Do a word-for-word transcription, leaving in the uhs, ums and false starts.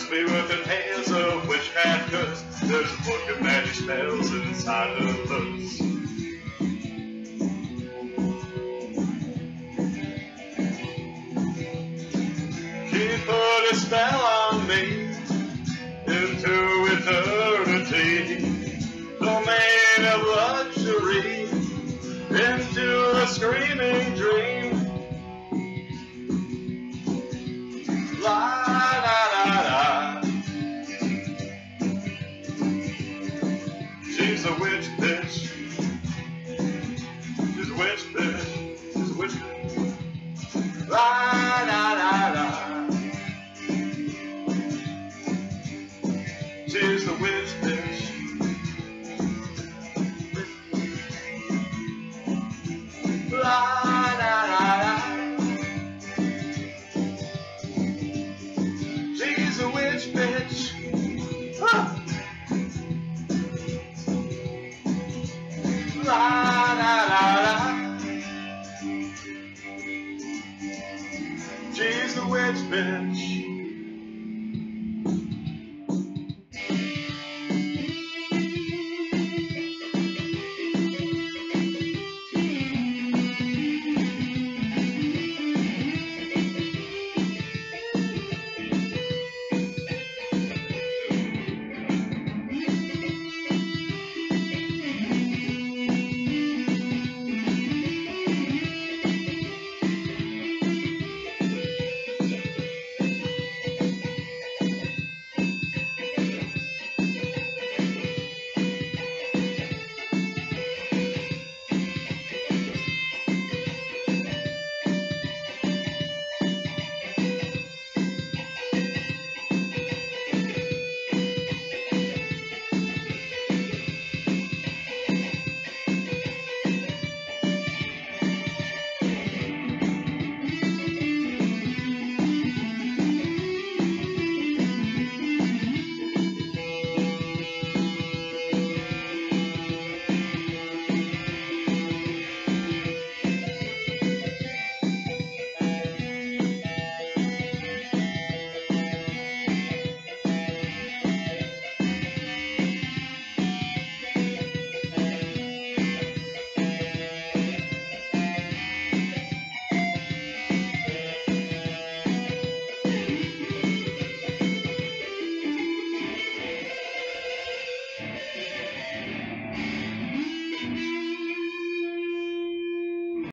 Trust me with the tales of witchcraft curse. There's a book of magic spells inside her purse. She put a spell on me into eternity, domain of luxury, into a screaming dream. La la la la. She's a witch bitch. She's a witch bitch. She's a witch bitch. La la la la. She's the witch bitch. La la la la. She's a witch bitch. Huh. La la la la. She's a witch bitch.